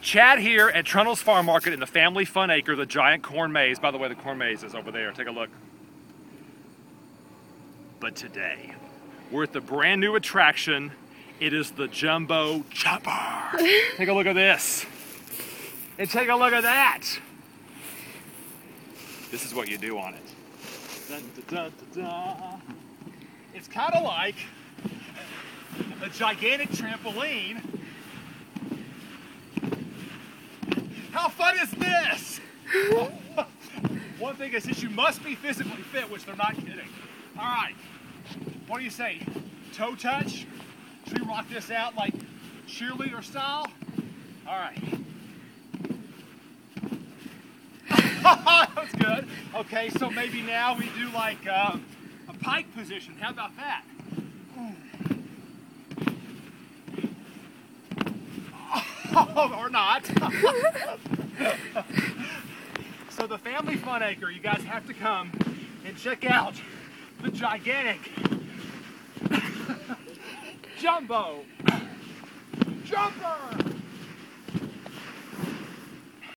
Chad here at Trundle's Farm Market in the Family Fun Acre, the giant corn maze. By the way, the corn maze is over there. Take a look. But today, we're at the brand new attraction. It is the Jumbo Jumper. Take a look at this. And take a look at that. This is what you do on it. Dun, dun, dun, dun. It's kind of like a gigantic trampoline. How fun is this? One thing is that you must be physically fit, which they're not kidding. All right, what do you say? Toe touch? Should we rock this out like cheerleader style? All right. That's good. Okay, so maybe now we do like a pike position. How about that? Or not. So the Family Fun Acre, you guys have to come and check out the gigantic Jumbo Jumper.